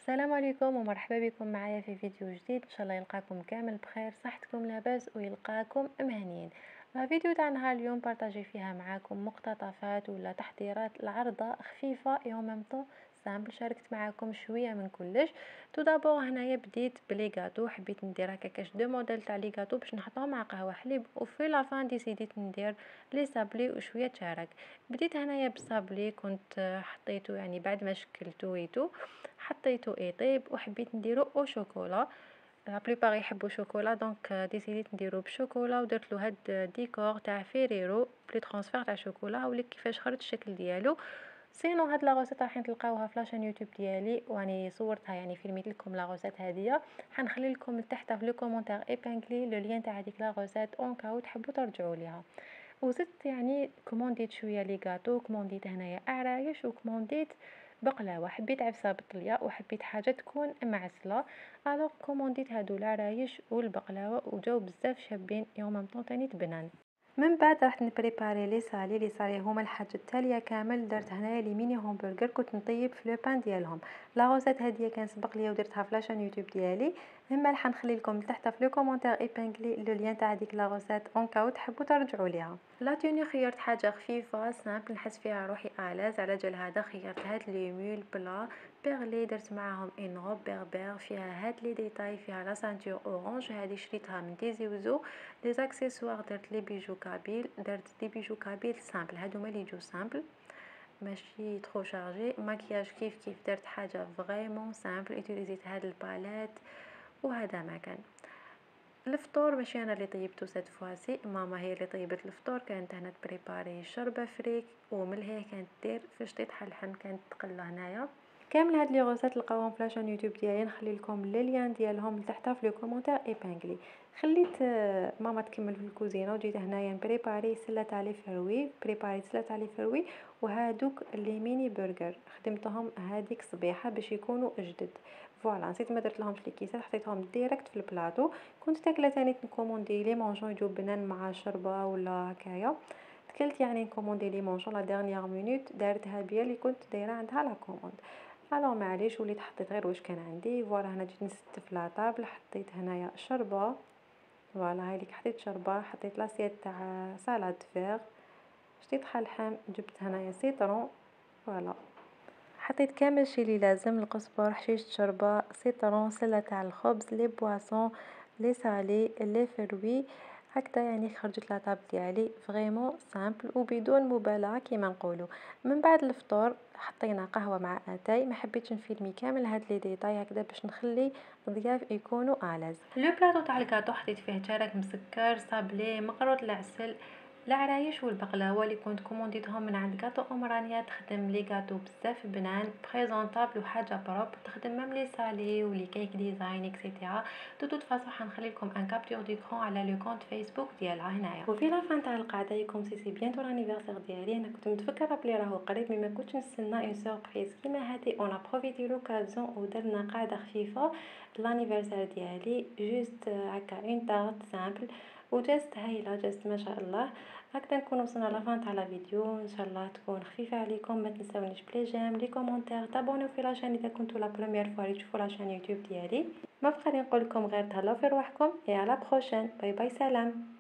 السلام عليكم ومرحبا بكم معايا في فيديو جديد. ان شاء الله يلقاكم كامل بخير، صحتكم لاباس ويلقاكم مهنيين. فيديو تاع نهار اليوم بارطاجي فيها معاكم مقتطفات ولا تحضيرات العرضه خفيفه يوم ميمطو سامبل. شاركت معاكم شويه من كلش. تو دابور هنايا بديت بلي غاتو، حبيت ندير هكا كاش دو موديل تاع لي غاتو باش نحطهم مع قهوه حليب، وفي لافان ديسيديت ندير لي صابلي وشويه شارك. بديت هنايا بالصابلي، كنت حطيته يعني بعد ما شكلته ويتو حطيته يطيب، وحبيت نديرو او شوكولا. لا بليبار يحبوا شوكولا، دونك ديسيديت نديرو بشوكولا ودرت له هاد ديكور تاع فيريرو بلي ترانسفير تاع شوكولا. هاوليك كيفاش خرج الشكل ديالو. سينو هاد لا غوسيت راح تلقاوها في لاشين يوتيوب ديالي، واني صورتها يعني فيلميت لكم لا غوسيت هاديه. حنخلي لكم لتحت في لو كومونتير ايبانغلي لو لين تاع هذيك لا غوسيت اون كاو تحبوا ترجعوا ليها. وزدت يعني كومونديت شويه لي غاتو، كومونديت هنايا اعرايش، وكومونديت بقلاوه. حبيت عفسه بالطليه وحبيت حاجه تكون معسله، الوغ كومونديت هادو العرايش والبقلاوه وجاو بزاف شابين يوم ميم تاني تبنان. من بعد راح نبريباري لي صالي هما الحاجه التاليه كامل. درت هنايا لي ميني همبرغر، كنت نطيب في لو بان ديالهم. لا غوزات هذه كان سبق ليا ودرتها في لاشين يوتيوب ديالي، اما راح نخلي لكم تحت في لو كومونتير ايبانغلي لو لين تاع ديك لا غوسيت اون كاو تحبوا ترجعوا ليها. لا توني خيرت حاجه خفيفه سامبل نحس فيها روحي الاز، على جال هذا خيرت هاد لي مول بلا بيرلي، درت معاهم ان روب بيربر فيها هاد لي ديتاي، فيها لا سانتور اورانج هذه شريتها من تيزي وزو. لي زاكسيسوار درت لي بيجو كابيل، درت دي بيجو كابيل سامبل، هادوما لي جو سامبل ماشي ترو شارجي. ماكياج كيف كيف درت حاجه فريمون سامبل، اوتيليزيت هاد الباليت وهذا ما كان. الفطور ماشي انا اللي طيبته سات فواسي، ماما هي اللي طيبت الفطور. كانت هنا تبريباري شربه فريك وملهيه، كانت دير فاش تطحن اللحم كانت تقلى هنايا. كامل هاد لي غوسات تلقاوهم في لاشين يوتيوب ديالي، نخلي لكم لي لين ديالهم لتحت في لو كومونتير ايبانغلي. خليت ماما تكمل في الكوزينه وجيت هنايا نبريباري سله تاع لي فروي، بريباري سله تاع لي فروي وهادوك لي ميني برجر خدمتهم هذيك صبيحه باش يكونوا جدد. فوالا نسيت ما درت لهمش لي كيسات، حطيتهم ديريكت في البلاطو. كنت تاكله تاني نكوموندي لي مونجون يجو بنان مع شربه ولا هكايا. تكلت يعني نكوموندي لي مونجون لا ديرنيير مينوت، دارتها بيا اللي كنت دايره عندها لا كوموند. الو معليش وليت حطيت غير واش كان عندي. فوالا هنا جيت نست في لاطابل، حطيت هنايا شربه. فوالا هايليك حطيت شربه، حطيت لاسيت تاع سالاد فيغ، شتي طحال اللحم، جبت هنايا سيترون. فوالا حطيت كامل شي اللي لازم، القزبر، حشيشة شوربه، سيترون، سله تاع الخبز، لي بواسون، لي سالي، لي فروي. هكذا يعني خرجت لاطاب ديالي فريمون سامبل وبدون مبالغه كيما نقولوا. من بعد الفطور حطينا قهوه مع اتاي، ما حبيتش نفيلمي كامل هاد لي ديتاي هكذا باش نخلي الضياف يكونوا الاز. لو بلاطو تاع الكاطو حطيت فيه شارك مسكر، صابلي، مقروط العسل، العرايش والبقلاوه اللي كنت كومونديتهم من عند كاطو رانيا. تخدم لي كاطو بزاف بنان بريزونطابل وحاجه بروب، تخدم ميم لي سالي ولي كيك ديزاين اكسيتيرا. دو فاصون حنخلي لكم ان كابتور ديكرون على لو كونت فيسبوك ديالها هنايا. وفي لافان تاع القعده يكون سي بيانتو لانيفرسير ديالي، انا كنت متفكره بلي راهو قريب مي ما كنتش نستنى اون سوربريز كيما هادي. اون بروفيتي لوكازيون ودرنا قعده خفيفه لانيفرسير ديالي، جوست هكا اون تارت سامبل وجست هايله، جست ما شاء الله. هكذا نكون وصلنا لافان تاع لا فيديو، ان شاء الله تكون خفيفه عليكم. ما تنساونيش بلي جيم لي كومونتير، تابونيو في لاشين اذا كنتو لا بروميير فوا تشوفوا لاشين يوتيوب ديالي. ما بقى لي نقول لكم غير تهلاو في رواحكم، اي على بروشين، باي باي، سلام.